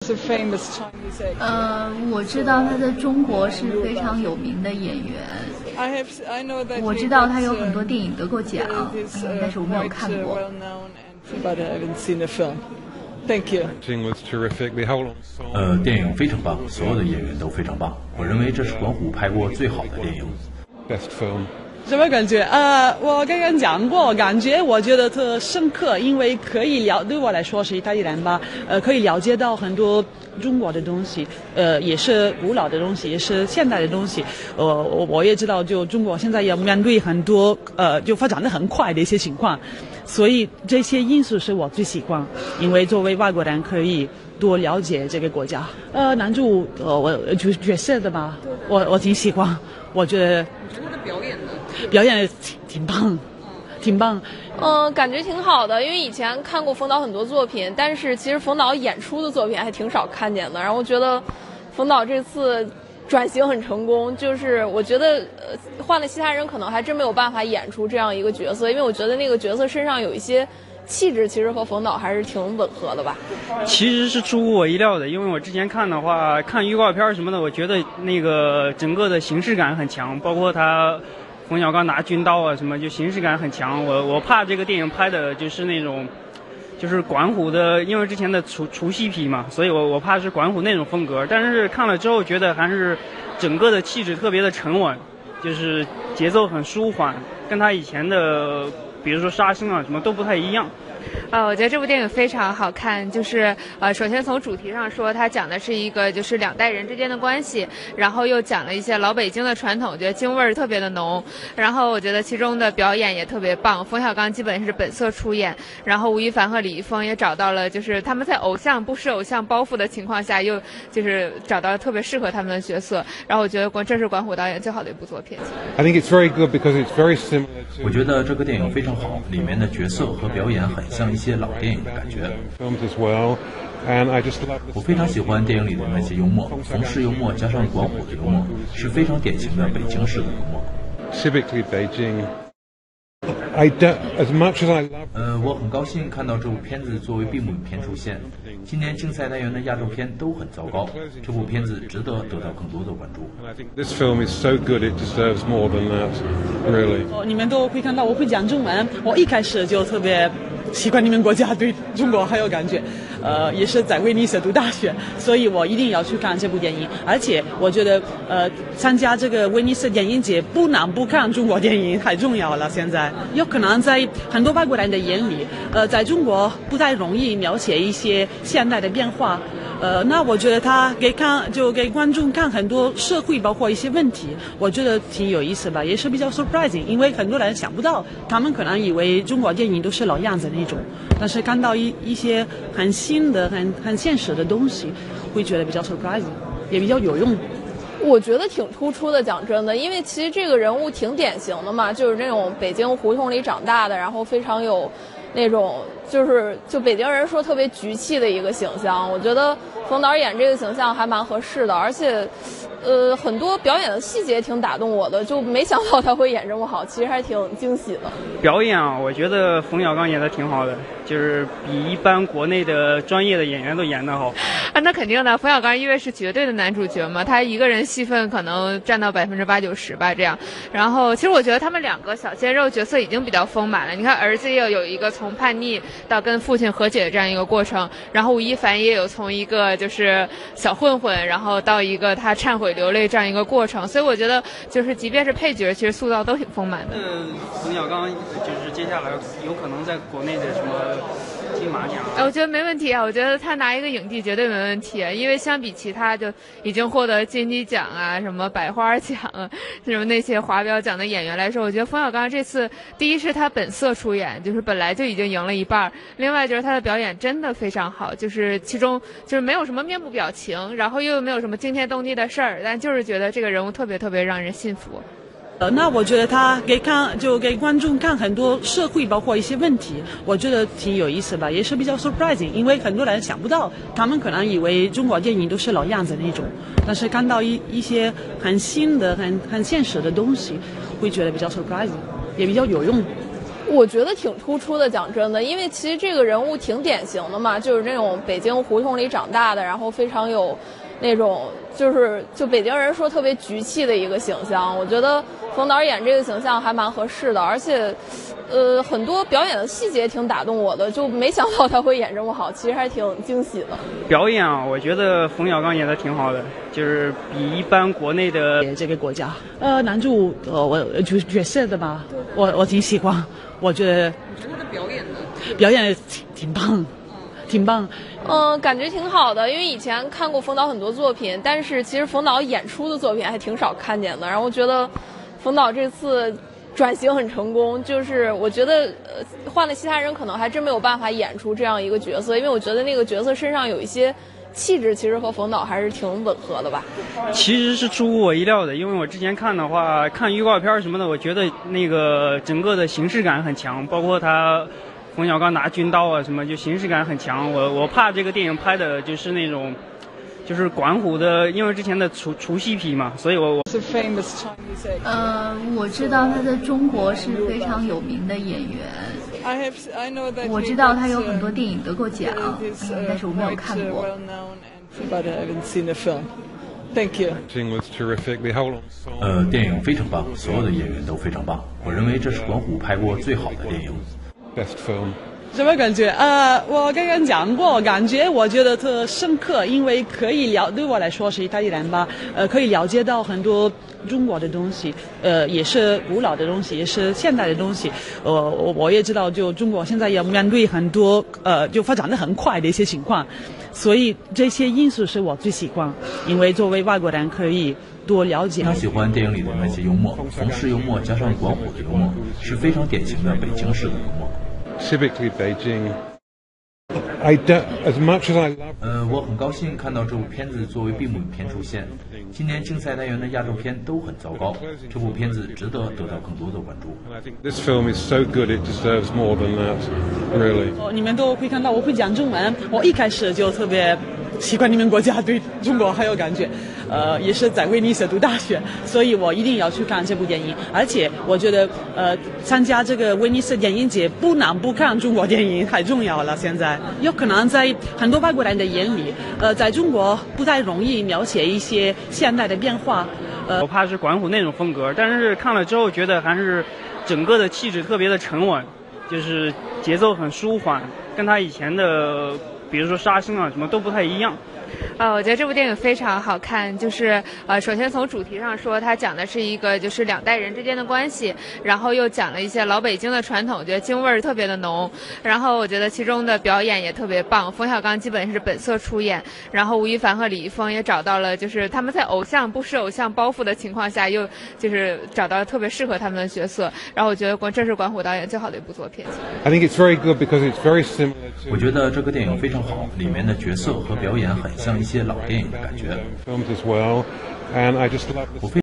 我知道他在中国是非常有名的演员。我知道他有很多电影得过奖，但是我没有看过。 电影非常棒，所有的演员都非常棒。我认为这是管虎拍过最好的电影。 什么感觉？我刚刚讲过，我觉得特深刻，因为对我来说是意大利人吧，可以了解到很多中国的东西，也是古老的东西，也是现代的东西。我也知道，就中国现在也面对很多就发展得很快的一些情况，所以这些因素是我最喜欢，因为作为外国人可以多了解这个国家。男主我角色的吧，我挺喜欢，我觉得表演挺棒。 感觉挺好的，因为以前看过冯导很多作品，但是其实冯导演出的作品还挺少看见的。然后我觉得冯导这次转型很成功，就是我觉得换了其他人可能还真没有办法演出这样一个角色，因为我觉得那个角色身上有一些气质，其实和冯导还是挺吻合的吧。 其实是出乎我意料的，因为我之前看的话，看预告片什么的，我觉得那个整个的形式感很强，包括他冯小刚拿军刀啊什么，就形式感很强。我怕这个电影拍的就是那种，就是管虎的，因为之前的除夕皮嘛，所以我怕是管虎那种风格。但是看了之后觉得还是整个的气质特别的沉稳，就是节奏很舒缓，跟他以前的比如说杀星啊什么都不太一样。 我觉得这部电影非常好看，就是首先从主题上说，它讲的是一个就是两代人之间的关系，然后又讲了一些老北京的传统，我觉得京味儿特别的浓。然后我觉得其中的表演也特别棒，冯小刚基本是本色出演，然后吴亦凡和李易峰也找到了，就是他们在不失偶像包袱的情况下，又就是找到了特别适合他们的角色。然后我觉得这是管虎导演最好的一部作品。 我觉得这个电影非常好，里面的角色和表演很像一些老电影的感觉。我非常喜欢电影里的那些幽默，冯氏幽默加上管虎的幽默，是非常典型的北京式的幽默。我很高兴看到这部片子作为闭幕影片出现。今年竞赛单元的亚洲片都很糟糕，这部片子值得得到更多的关注。 你们都会看到我会讲中文，我一开始就特别喜欢你们国家，对中国很有感觉，也是在威尼斯读大学，所以我一定要去看这部电影。而且我觉得参加这个威尼斯电影节不能不看中国电影，太重要了。现在有可能在很多外国人的眼里，在中国不太容易描写一些现代的变化。那我觉得他给观众看很多社会包括一些问题，我觉得挺有意思吧，也是比较 surprising， 因为很多人想不到，他们可能以为中国电影都是老样子那种，但是看到一些很新的、很现实的东西，会觉得比较 surprising， 也比较有用。 我觉得挺突出的，讲真的，因为其实这个人物挺典型的嘛，就是那种北京胡同里长大的，然后非常有那种就北京人说特别局气的一个形象。我觉得冯导演这个形象还蛮合适的，而且很多表演的细节挺打动我的，就没想到他会演这么好，其实还挺惊喜的。 表演我觉得冯小刚演的挺好的，就是比一般国内的专业的演员都演得好。 那肯定的，冯小刚因为是绝对的男主角嘛，他一个人戏份可能占到80%-90%吧这样。然后其实我觉得他们两个小鲜肉角色已经比较丰满了，你看儿子也有一个从叛逆到跟父亲和解的这样一个过程，然后吴亦凡也有从一个就是小混混，然后到一个他忏悔流泪这样一个过程，所以我觉得就是即便是配角，其实塑造都挺丰满的。 冯小刚就是接下来有可能在国内的什么金马奖， 我觉得没问题啊，我觉得他拿一个影帝绝对没问题，因为相比其他就已经获得金鸡奖啊、什么百花奖啊、什么那些华表奖的演员来说，我觉得冯小刚这次第一是他本色出演，就是本来就已经赢了一半，另外就是他的表演真的非常好，就是其中就是没有什么面部表情，然后又没有什么惊天动地的事儿，但就是觉得这个人物特别特别让人信服。 那我觉得他给观众看很多社会包括一些问题，我觉得挺有意思吧，也是比较 surprising， 因为很多人想不到，他们可能以为中国电影都是老样子那种，但是看到一些很新的、很现实的东西，会觉得比较 surprising， 也比较有用。 我觉得挺突出的，讲真的，因为其实这个人物挺典型的嘛，就是那种北京胡同里长大的，然后非常有那种就北京人说特别局气的一个形象。我觉得冯导演这个形象还蛮合适的，而且很多表演的细节挺打动我的，就没想到他会演这么好，其实还挺惊喜的。 表演啊，我觉得冯小刚演的挺好的，就是比一般国内的这个国家。男主我角色的吧，我挺喜欢，我觉得表演挺棒。挺棒， 感觉挺好的，因为以前看过冯导很多作品，但是其实冯导演出的作品还挺少看见的。然后我觉得冯导这次转型很成功，就是我觉得换了其他人可能还真没有办法演出这样一个角色，因为我觉得那个角色身上有一些气质，其实和冯导还是挺吻合的吧。 其实是出乎我意料的，因为我之前看的话，看预告片什么的，我觉得那个整个的形式感很强，包括他冯小刚拿军刀啊什么，就形式感很强。我怕这个电影拍的就是那种，就是管虎的，因为之前的除夕皮嘛，所以我我知道他在中国是非常有名的演员。我知道他有很多电影得过奖，但是我没有看过。 电影非常棒，所有的演员都非常棒。我认为这是管虎拍过最好的电影。 什么感觉？我刚刚讲过，我觉得特深刻，因为对我来说是意大利人吧，可以了解到很多中国的东西，也是古老的东西，也是现代的东西。我也知道，就中国现在也面对很多就发展的很快的一些情况，所以这些因素是我最喜欢，因为作为外国人可以多了解。 他喜欢电影里的那些幽默，冯氏幽默加上管虎的幽默，是非常典型的北京式的幽默。 Typically Beijing. as 我很高兴看到这部片子作为闭幕影片出现。今年竞赛单元的亚洲片都很糟糕，这部片子值得得到更多的关注。 This film is so good, it deserves more than that, really. 你们都会看到我会讲中文，我一开始就特别喜欢你们国家，对中国很有感觉。也是在威尼斯读大学，所以我一定要去看这部电影。而且我觉得，参加这个威尼斯电影节不能不看中国电影，太重要了。现在有可能在很多外国人的眼里，在中国不太容易描写一些现代的变化。 我怕是管虎那种风格，但是看了之后觉得还是整个的气质特别的沉稳，就是节奏很舒缓，跟他以前的比如说杀生啊什么都不太一样。 我觉得这部电影非常好看，就是首先从主题上说，它讲的是一个就是两代人之间的关系，然后又讲了一些老北京的传统，我觉得京味儿特别的浓。然后我觉得其中的表演也特别棒，冯小刚基本是本色出演，然后吴亦凡和李易峰也找到了，就是他们在不是偶像包袱的情况下，又就是找到了特别适合他们的角色。然后我觉得这是管虎导演最好的一部作品。 I think it's very good because it's very similar to. 我觉得这个电影非常好，里面的角色和表演很像一些老电影的感觉。 Films as well, and I just love the